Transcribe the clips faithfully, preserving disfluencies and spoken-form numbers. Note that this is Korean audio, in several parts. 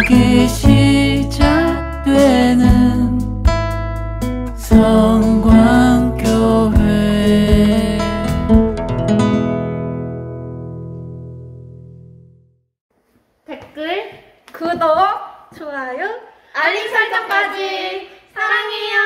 여기 시작되는 성광교회. 댓글, 구독, 좋아요, 알림 설정까지 사랑해요.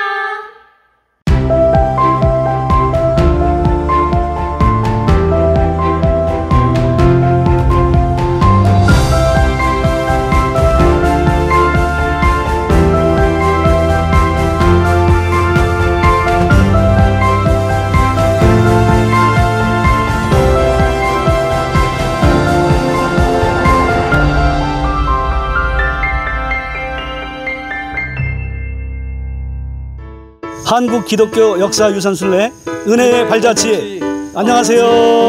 한국 기독교 역사 유산순례 은혜의 발자취. 안녕하세요.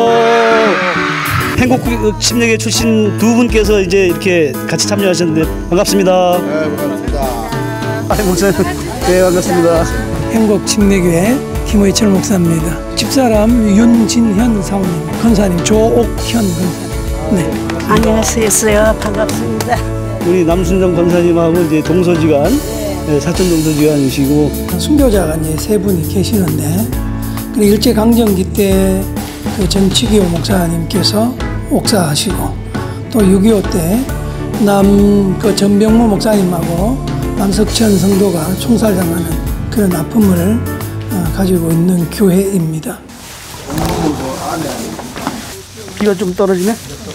행복 침례교 출신 두 분께서 이제 이렇게 같이 참여하셨는데 반갑습니다. 네, 반갑습니다. 아, 목사님. 네, 반갑습니다. 행복 침례교회 김의철 목사입니다. 집사람 윤진현 사모님, 권사님 조옥현 권사님. 네. 안녕하세요. 반갑습니다. 우리 남순정 권사님하고 이제 동서지간. 네, 사천 동서지간이시고 순교자가 이제 세 분이 계시는데, 그래 일제 강점기 때 그 전치기호 목사님께서 옥사하시고, 또 육이오 때 남 그 전병무 목사님하고 남석천 성도가 총살당하는 그런 아픔을 어, 가지고 있는 교회입니다. 비가 좀 떨어지네.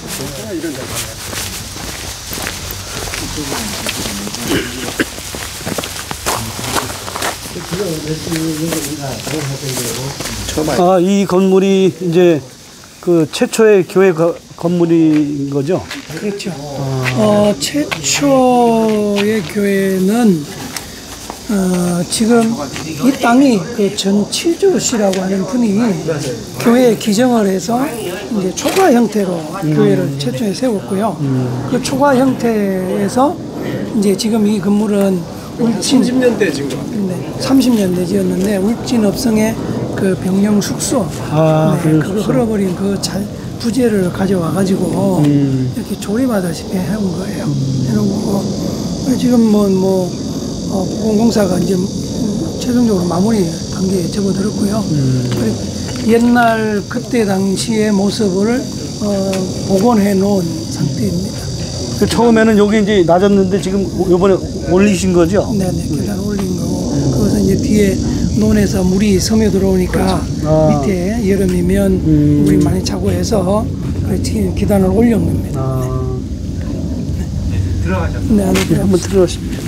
아, 이 건물이 이제 그 최초의 교회 거, 건물인 거죠? 그렇죠. 아. 어, 최초의 교회는 어, 지금 이 땅이 그 전치주 씨라고 하는 분이 교회에 기정을 해서 이제 초과 형태로 음. 교회를 최초에 세웠고요. 음. 그 초과 형태에서 이제 지금 이 건물은 울진 삼십 년대 지은 것 같아요. 네, 삼십 년대 지었는데 울진 업성의 그 병영 숙소, 아, 네, 그 흘러버린 그 잘, 부재를 가져와 가지고 음. 이렇게 조립하다시피 해온 거예요. 음. 해놓은 거고 지금 뭐 뭐 어, 보건공사가 이제 최종적으로 마무리 단계에 접어들었고요. 음. 그리고 옛날 그때 당시의 모습을 어, 복원해 놓은 상태입니다. 그 처음에는 여기 이제 낮았는데 지금 요번에 올리신 거죠? 네네, 계단 올린 거고. 음. 그것은 이제 뒤에 논에서 물이 섬에 들어오니까 아. 밑에 여름이면 음. 물이 많이 차고 해서 계단을 올린 겁니다. 아. 네. 네. 들어가셨나요? 네, 안에 네, 한번 들어가십니다.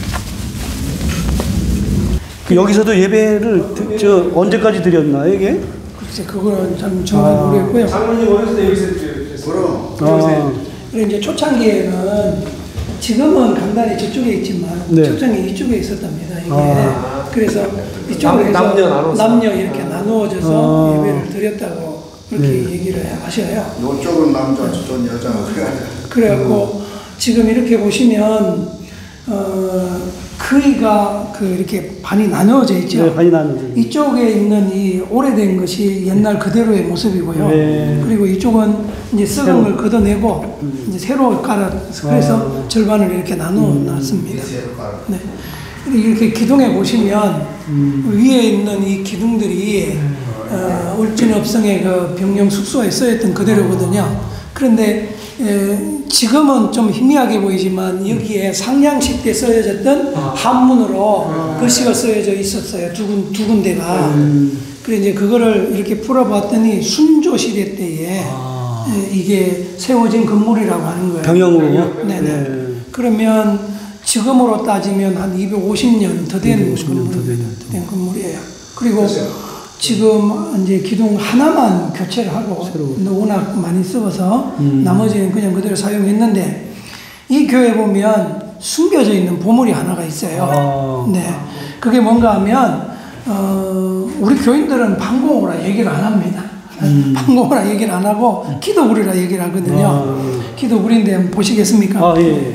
그 여기서도 예배를 저 언제까지 드렸나요, 이게? 글쎄, 그거는 참 정확히 아. 모르겠고요. 장로님 어렸을 때 여기서 드렸어요. 그럼. 그리고 이제 초창기에는 지금은 간단히 저쪽에 있지만 네. 초창기 이쪽에 있었답니다. 이게 아. 그래서 이쪽으로 해서 남녀 나눠서 남녀 이렇게 아. 나누어져서 아. 예배를 드렸다고 그렇게 네. 얘기를 하셔요. 이쪽은 남자, 저쪽은 여자. 그래갖고 음. 지금 이렇게 보시면 어, 거의가 그 이렇게 반이 나누어져 있죠. 네, 반이 나누어져. 이쪽에 있는 이 오래된 것이 옛날 그대로의 모습이고요. 네. 그리고 이쪽은 이제 썩은 걸 걷어내고 음. 이제 새로 깔아 그래서 아. 절반을 이렇게 나누어 음. 놨습니다. 네. 이렇게 기둥에 보시면 음. 위에 있는 이 기둥들이 음. 어, 울진업성의 그 병영 숙소에 쓰였던 그대로거든요. 그런데 에, 지금은 좀 희미하게 보이지만 여기에 상량식 때 쓰여졌던 아. 한문으로 아. 글씨가 쓰여져 있었어요. 두, 군, 두 군데가. 음. 그래 이제 그거를 이렇게 풀어봤더니 순조 시대 때에 아. 에, 이게 세워진 건물이라고 하는 거예요. 병영으로요? 네네. 네. 그러면 지금으로 따지면 한 이백오십 년 더 된 건물, 건물이에요. 그리고 지금 이제 기둥 하나만 교체를 하고 워낙 많이 썩어서 음. 나머지는 그냥 그대로 사용했는데 이 교회 보면 숨겨져 있는 보물이 하나가 있어요. 아. 네, 그게 뭔가 하면 어, 우리 교인들은 방공호라 얘기를 안 합니다. 음. 방공호라 얘기를 안 하고 기도구리라 얘기를 하거든요. 아. 기도구리인데 한번 보시겠습니까? 아, 예.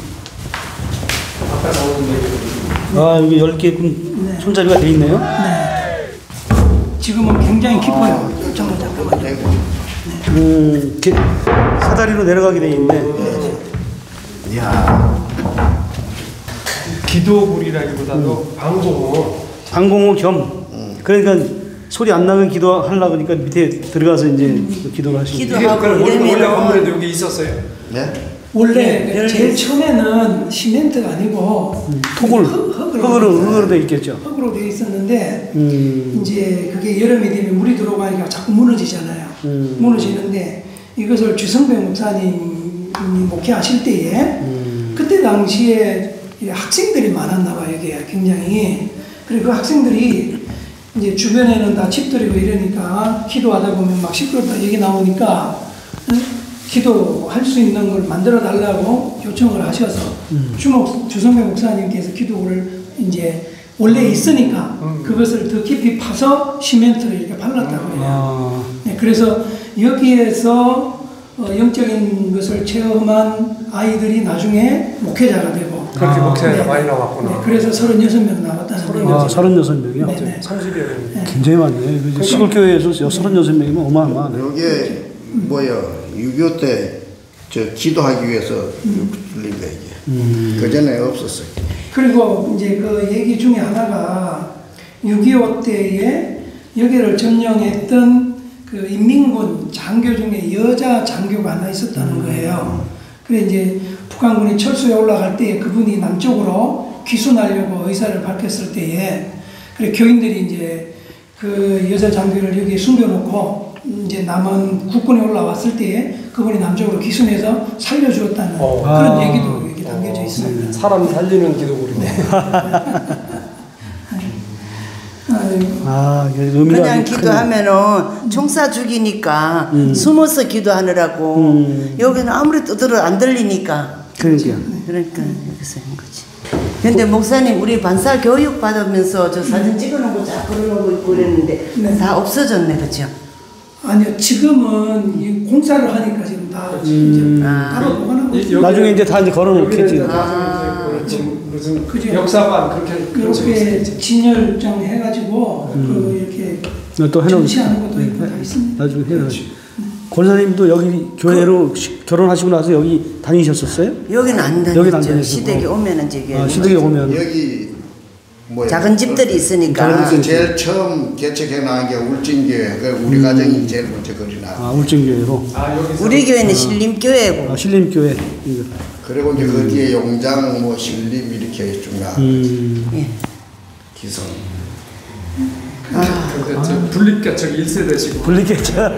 아, 여기 열 개 네. 손잡이가 돼 있네요. 네. 지금은 굉장히 깊어요. 잠깐 잠깐만요. 네. 음, 이렇게 사다리로 내려가게 돼 있네. 이야. 기도굴이라기보다도 음. 방공호. 방공호 겸. 음. 그러니까 소리 안 나는 기도 하려고 하니까 밑에 들어가서 이제 음. 기도를 하시고. 기도하고 원래 원래 건물에도 여기 있었어요. 네? 원래 네. 제일 처음에는 시멘트가 아니고 음. 흙을 흙으로 흙으로 돼 있겠죠. 흙으로 돼 있었는데 음. 이제 그게 여름이 되면 물이 들어가니까 자꾸 무너지잖아요. 음. 무너지는데 이것을 주성배 목사님이 목회하실 때에 음. 그때 당시에 학생들이 많았나 봐요. 이게 굉장히. 그리고 그 학생들이 이제 주변에는 다 집들이고 이러니까 기도하다 보면 막 시끄럽다 얘기 나오니까 기도할 수 있는 걸 만들어 달라고 요청을 하셔서 음. 주목 주성배 목사님께서 기도를 이제 원래 있으니까 음. 그것을 더 깊이 파서 시멘트를 이렇게 발랐다고 해요. 아. 네, 그래서 여기에서 어, 영적인 것을 체험한 아이들이 나중에 목회자가 되고 그렇게 아. 목회자가 네, 많이 나왔구나. 네, 그래서 서른여섯 명 나왔다는 아, 서른여섯 명이요? 네네. 삼십여 명. 네. 굉장히 많네. 시골교회에서 서른여섯 명이면 어마어마하네. 이게 뭐야, 유교 때 저 기도하기 위해서 음. 뚫린 거 이게. 음. 그 전에 없었어요. 그리고 이제 그 얘기 중에 하나가 육이오 때에 여기를 점령했던 그 인민군 장교 중에 여자 장교가 하나 있었다는 거예요. 그래 이제 북한군이 철수에 올라갈 때 그분이 남쪽으로 귀순하려고 의사를 밝혔을 때에 그래 교인들이 이제 그 여자 장교를 여기에 숨겨놓고 이제 남은 국군이 올라왔을 때에 그분이 남쪽으로 귀순해서 살려주었다는 어. 그런 아. 얘기도 여기 담겨져 어. 있습니다. 사람 살리는 기도굴이네. 아, 그냥 기도하면은 총사 죽이니까 음. 숨어서 기도하느라고 음. 여기는 아무래도 들어 안 들리니까. 그러니까. 그러니까 여기서 한 거지. 근데 목사님 우리 반사 교육 받으면서 저 사진 찍어놓은 거 쫙 걸어놓은 거 있고 그랬는데 네. 다 없어졌네, 그렇죠? 아니요, 지금은 이 공사를 하니까 지금 다 음. 이제 아. 따로 보관하고 나중에 이제 다 이제 걸어놓겠지. 아. 무슨 그죠? 역사관 그렇게 그렇게 진열장 해가지고 음. 그 이렇게 또 해놓은 전시하는 것도 있고 다 있습니다. 나중에 해야지. 권사님도 여기 교회로 그, 시, 결혼하시고 나서 여기 다니셨었어요? 여기는 안 다녔죠. 여기는 안 다녔죠. 시댁에 오면은 이제 아, 시댁에 오면 여기 뭐야? 작은 집들이 있으니까. 그래서 제일 처음 개척해 나온 게 울진교회. 그 우리 음. 가정이 제일 먼저 거리 나. 아, 울진교회로. 아, 우리 교회는 아. 신림교회고. 아, 신림교회. 그리고 이제 음. 그 뒤에 용장, 뭐 신림 이렇게 쭉 나. 음. 예. 기성. 아, 근데 저 분립개척 일 세대시고. 분립개척.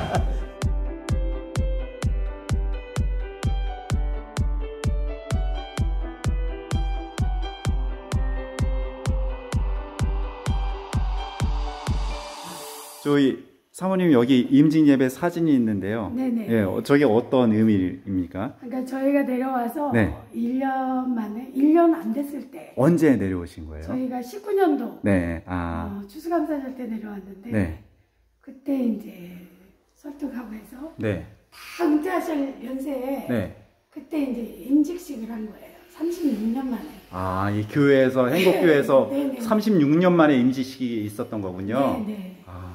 저희 사모님 여기 임진 예배 사진이 있는데요. 네네. 예, 저게 어떤 의미입니까? 그러니까 저희가 내려와서 네. 일 년 만에 일 년 안 됐을 때. 언제 내려오신 거예요? 저희가 십구 년도. 네. 아. 어, 추수감사절 때 내려왔는데. 네. 그때 이제 설득하고 해서. 네. 다 은퇴하실 연세에. 네. 그때 이제 임직식을 한 거예요. 삼십육 년 만에. 아, 이 교회에서 행복교회에서 삼십육 년 만에 임직식이 있었던 거군요. 네, 네. 아.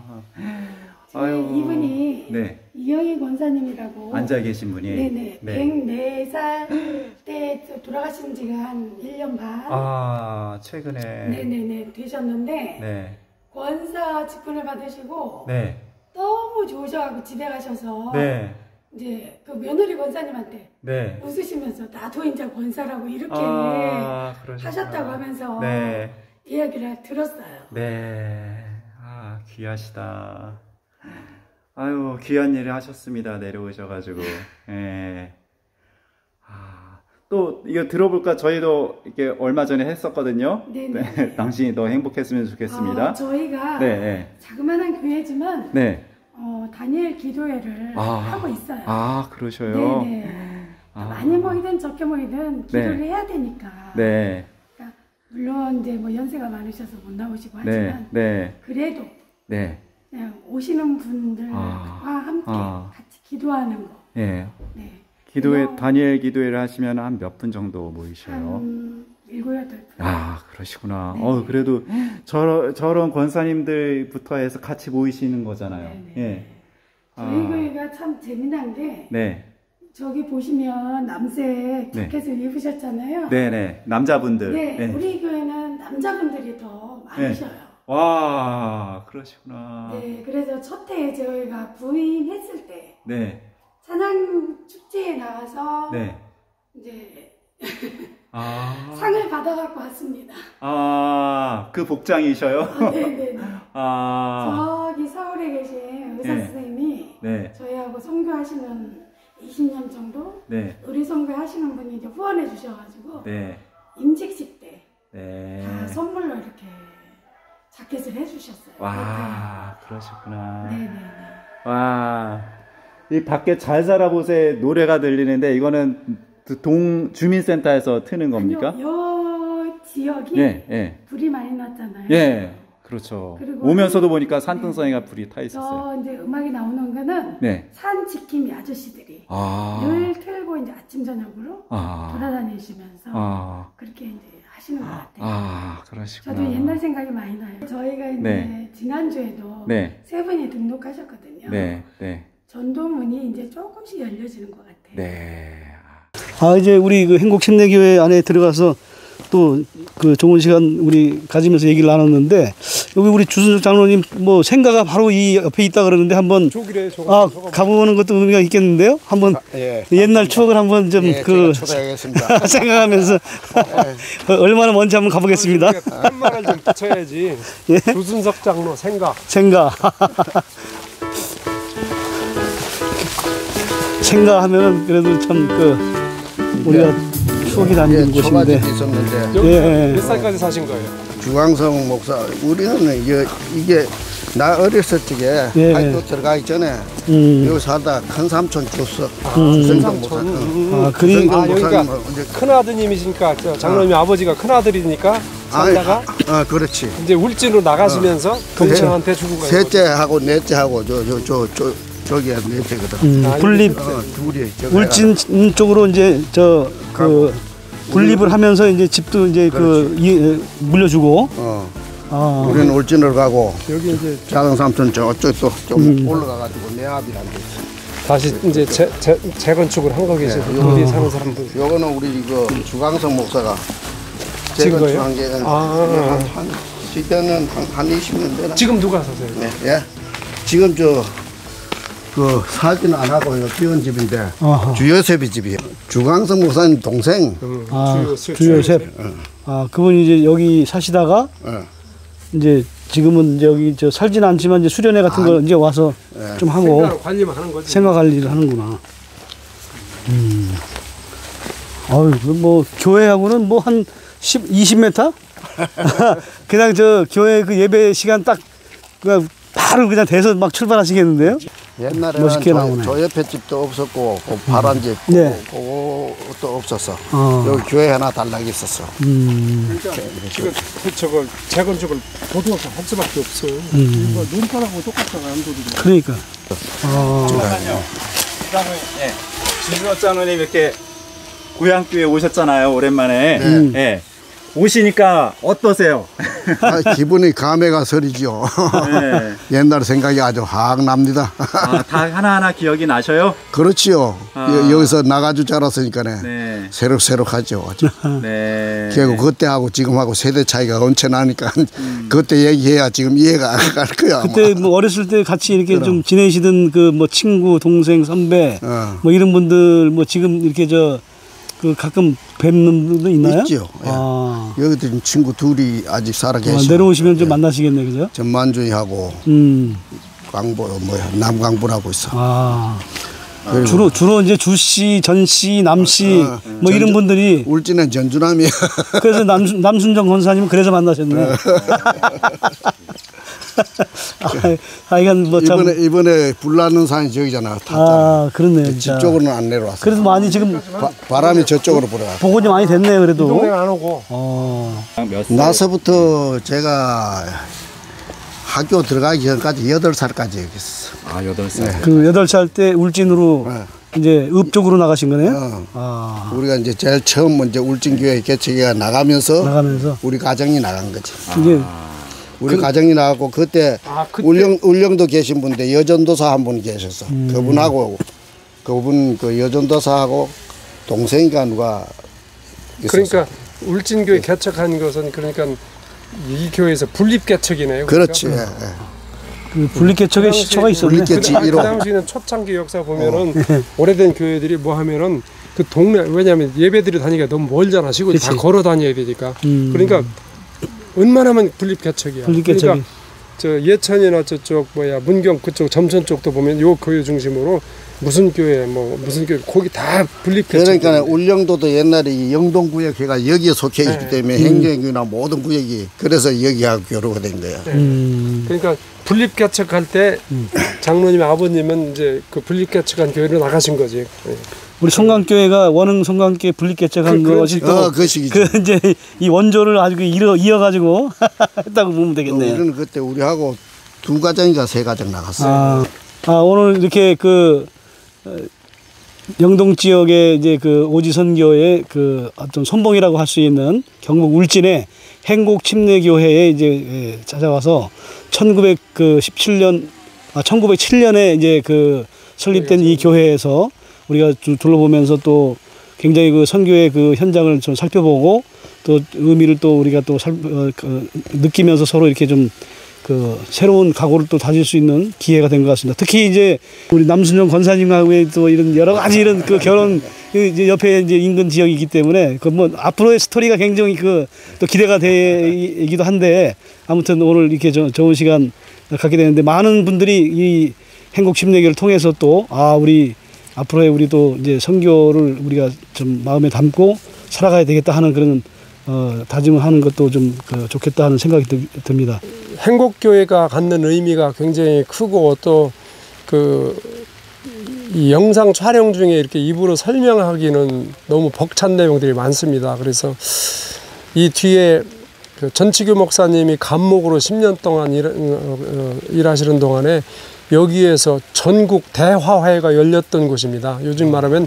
아유. 이분이 네. 이영희 권사님이라고 앉아 계신 분이 네네 네. 백네 살 때 돌아가신 지가 한 일 년 반 아 최근에 네네네 되셨는데 네. 권사 직분을 받으시고 네. 너무 좋으셔가지고 집에 가셔서 네. 이제 그 며느리 권사님한테 네. 웃으시면서 나도 이제 권사라고 이렇게 아, 하셨다고 하면서 네. 이야기를 들었어요. 네. 아 귀하시다. 아유 귀한 일을 하셨습니다. 내려오셔가지고. 예. 아, 또 이거 들어볼까? 저희도 이렇게 얼마 전에 했었거든요. 네네. 네, 당신이 더 행복했으면 좋겠습니다. 아, 저희가 네, 네. 자그마한 교회지만 네. 어, 다니엘 기도회를 아, 하고 있어요. 아 그러셔요. 네네. 아. 많이 모이든 적게 모이든 기도를 네. 해야 되니까. 네. 그러니까 물론 이제 뭐 연세가 많으셔서 못 나오시고 네. 하지만 네. 그래도. 네. 그냥 오시는 분들과 아. 함께 아. 같이 기도하는 거. 네. 네. 기도회 다니엘 기도회를 하시면 한 몇 분 정도 모이셔요? 한 일곱 여덟 분. 아 그러시구나. 네. 어 그래도 저런 저런 권사님들부터 해서 같이 모이시는 거잖아요. 네네. 예. 저희 교회가 참 재미난 게 네. 저기 보시면 남색 자켓을 네. 입으셨잖아요. 네네. 남자분들. 네, 네. 우리 교회는 남자분들이 더 많으셔요. 네. 와, 그러시구나. 네, 그래서 첫 해에 저희가 부임했을 때 네. 찬양 축제에 나가서 네. 이제 아. 상을 받아갖고 왔습니다. 아, 그 복장이셔요? 아, 네네네. 아. 저기 서울에 계신 의사 네. 선생님이 네. 저희하고 선교하시는 이십 년 정도 네. 의리 선교하시는 분이 이제 후원해 주셔가지고 네. 임직식 때 네. 다 선물로 이렇게 자켓을 해주셨어요. 와, 그러셨구나. 네네네. 와, 이 밖에 잘 살아보세 노래가 들리는데 이거는 동 주민센터에서 트는 겁니까? 아니요, 요 지역이 예, 예. 불이 많이 났잖아요. 예, 그렇죠. 그리고 오면서도 보니까 산등성이가 불이 타 있었어요. 저 이제 음악이 나오는 거는 네. 산 지킴이 아저씨들이 아. 늘 틀고 이제 아침 저녁으로 아. 돌아다니시면서 아. 그렇게 이제 하시는 것 같아요. 아, 그러시구나. 저도 옛날 생각이 많이 나요. 저희가 이제 네. 지난주에도 네. 세 분이 등록하셨거든요. 네, 네, 전도문이 이제 조금씩 열려지는 것 같아요. 네. 아, 이제 우리 그 행복침례교회 안에 들어가서 또 그 좋은 시간 우리 가지면서 얘기를 나눴는데, 여기 우리 주순석 장로님 뭐 생가가 바로 이 옆에 있다 그러는데 한번 조기래, 조기, 아, 가보는 것도 의미가 있겠는데요? 한번 예. 옛날 추억을 한번 좀 예, 그 제가 초대하겠습니다. 생각하면서 어, 얼마나 먼지 한번 가보겠습니다. 팻말을 좀 붙여야지. 예? 주순석 장로 생각. 생가. 생가 하면은 그래도 참 그 우리가 추억이 담긴 예, 초가집이 곳인데. 있었는데 여기 예. 몇 살까지 사신 거예요? 주광성 목사 우리는 이게, 이게 나 어렸을 적에 예. 학교 들어가기 전에 음. 여기 살다 큰 삼촌 줬어. 음. 주성경 목사. 응. 아, 그리 주성경 아, 여기가 목사님은 이제 큰 아드님이시니까 저 장로님 아. 아버지가 큰 아들이니까 살다가 아, 아, 그렇지. 이제 울진으로 나가시면서 동생한테 주고 가요. 셋째하고 넷째하고 저 저 저 저 저기 넷째거든. 음, 아, 분립 어, 둘이 저기 울진 쪽으로 이제 저 그 분립을 하면서 이제 집도 이제 그 이, 물려주고. 어. 아. 우리는 울진을 가고 여기 이제 작은 삼촌 저쪽 또좀 음. 올라가가지고 내압이란 데 있어. 다시 이제 재, 재, 재건축을 한 거 계세요. 네. 여기 사는 사람들. 요거는 우리 이거 주광성 목사가 지금 거예요? 재건축한 게 아. 한, 한 시대는 한, 한 이십 년 되나? 지금 누가 사세요? 네, 예. 지금 저 그 사진 안 하고 이거 비운 집인데 아하. 주요셉이 집이에요. 주광성 목사님 동생. 음, 아, 주요- 주요셉. 아, 그분이 이제 여기 사시다가 어. 이제 지금은 이제 여기 저 살진 않지만 이제 수련회 같은 거 이제 와서 예. 좀 하고 생각 관리만 하는 거지. 생각 관리를 하는구나. 음. 아유, 그뭐 교회하고는 뭐 한 십, 이십 미터? 그냥 저 교회 그 예배 시간 딱 그냥 바로 그냥 돼서 막 출발하시겠는데요? 옛날에는 멋있게 나오네. 저, 저 옆에 집도 없었고 그 파란 집 네. 그것도 없었어. 어. 여기 교회 하나 달라고 있었어. 음. 그러니까 지금 그 저거 재건축을 도도하게 할 수밖에 없어. 음. 이거 눈가라고 똑같잖아 안도도. 그러니까. 어. 잠깐만요. 예. 주순석 장로님 이렇게 고향교회 오셨잖아요. 오랜만에. 음. 예. 오시니까 어떠세요? 아, 기분이 감회가 서리죠. 네. 옛날 생각이 아주 확 납니다. 아, 다 하나하나 기억이 나셔요? 그렇지요. 아. 여, 여기서 나가주 자랐으니까네. 네. 새록새록하죠. 아주. 네. 그리고 그때하고 지금하고 세대 차이가 엄청 나니까 그때 얘기해야 지금 이해가 안 갈 거야. 아마. 그때 뭐 어렸을 때 같이 이렇게 그럼. 좀 지내시던 그 뭐 친구, 동생, 선배 어. 뭐 이런 분들 뭐 지금 이렇게 저 그 가끔 뵙는 분도 있나요? 있죠. 예. 아. 여기도 지금 친구 둘이 아직 살아 아, 계시고. 내려오시면 좀 만나시겠네, 그죠? 전만주이하고 음. 광보 뭐야 남광부라고 있어. 아. 그리고 주로 주로 이제 주씨, 전씨, 남씨 어, 뭐 이런 전주- 분들이 울진은 전주남이야. 그래서 남 남순정 권사님은 그래서 만나셨네. 아, 이건 뭐 참. 이번에 이번에 불나는 산이 저기잖아. 탔잖아. 아, 그렇네. 진짜. 집 쪽으로는 안 내려왔어. 그래도 많이 지금 바, 바람이 저쪽으로 불어. 복원이 많이 됐네요, 그래도. 동네 안 오고. 어. 몇 살? 나서부터 제가 학교 들어가기 전까지 여덟 살까지 여기 있어. 아, 여덟 살. 네. 그 여덟 살 때 울진으로 네. 이제 읍 쪽으로 나가신 거네요? 어. 아. 우리가 이제 제일 처음 먼저 울진교회 개척회가 나가면서 나가면서 우리 가정이 나간 거지. 이게 우리 가정이 나갔고 그때, 아, 그때- 울령 울령도 계신 분인데 여전도사 한 분 계셨어. 음. 그분하고 그분 그 여전도사하고 동생인가 누가 있었어요. 그러니까 울진교회 개척한 것은 그러니까 이 교회에서 분립 개척이네요. 그렇지. 그러니까? 예, 예. 그 분립개척의 시초가 있었네. 분립개척 그, 그 일 호. 당시에는 초창기 역사 보면은 어. 오래된 교회들이 뭐 하면은 그 동네 왜냐하면 예배드리 다니기가 너무 멀잖아. 시골 다 걸어 다녀야 되니까. 음. 그러니까 웬만하면 분립 개척이야. 분립 개척이. 그러니까 저 예천이나 저쪽 뭐야 문경 그쪽 점천 쪽도 보면 요 교회 중심으로 무슨 교회 뭐 무슨 교회 거기 다 분립 개척. 그러니까 울릉도도 옛날에 영동구역회가 여기에 속해 있기 네. 때문에 음. 행정이나 모든 구역이 그래서 여기하고 교류가 된 거야. 네. 음. 그러니까 분립 개척할 때 장로님 아버님은 이제 그 분립 개척한 교회로 나가신 거지. 네. 우리 송강교회가 원흥 송강교회 분립개척한 그, 것이 또 어, 그 시기죠. 그 이제 이 원조를 아주 이어 이어가지고 했다고 보면 되겠네요. 우리는 그때 우리하고 두 가정인가 세 가정 나갔어요. 아, 아 오늘 이렇게 그 어, 영동 지역의 이제 그 오지선교의 그 어떤 선봉이라고 할 수 있는 경북 울진의 행곡 침례교회에 이제 예, 찾아와서 천구백십칠 년 아 천구백칠 년에 이제 그 설립된 이 교회에서 우리가 좀 둘러보면서 또 굉장히 그 선교의 그 현장을 좀 살펴보고 또 의미를 또 우리가 또 살, 어, 그 느끼면서 서로 이렇게 좀 그 새로운 각오를 또 다질 수 있는 기회가 된 것 같습니다. 특히 이제 우리 남순영 권사님하고의 또 이런 여러 가지 이런 그 결혼 이제 옆에 이제 인근 지역이기 때문에 그 뭐 앞으로의 스토리가 굉장히 그 또 기대가 되기도 한데 아무튼 오늘 이렇게 저, 좋은 시간 갖게 되는데 많은 분들이 이 행복 침례교를 통해서 또 아 우리 앞으로의 우리 또 이제 선교를 우리가 좀 마음에 담고 살아가야 되겠다 하는 그런 어, 다짐을 하는 것도 좀 그 좋겠다 하는 생각이 드, 듭니다. 행복교회가 갖는 의미가 굉장히 크고 또 그 이 영상 촬영 중에 이렇게 입으로 설명하기는 너무 벅찬 내용들이 많습니다. 그래서 이 뒤에 그 전치규 목사님이 감목으로 십 년 동안 일, 어, 일하시는 동안에 여기에서 전국 대화회가 열렸던 곳입니다. 요즘 말하면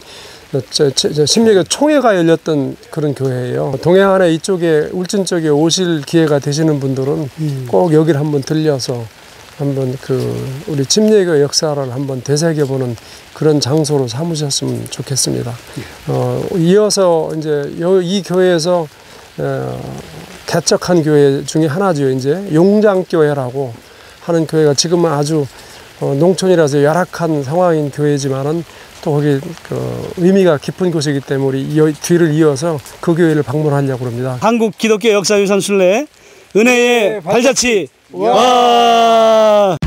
심리교 총회가 열렸던 그런 교회예요. 동해안에 이쪽에 울진 쪽에 오실 기회가 되시는 분들은 음. 꼭 여기를 한번 들려서 한번 그 우리 침례교 역사를 한번 되새겨보는 그런 장소로 삼으셨으면 좋겠습니다. 어, 이어서 이제 이 교회에서 어, 개척한 교회 중에 하나죠. 이제 용장교회라고 하는 교회가 지금은 아주 어, 농촌이라서 열악한 상황인 교회지만은 또 거기 그 의미가 깊은 곳이기 때문에 이 뒤를 이어서 그 교회를 방문하려고 합니다. 한국 기독교 역사유산 순례 은혜의 발자취. 와.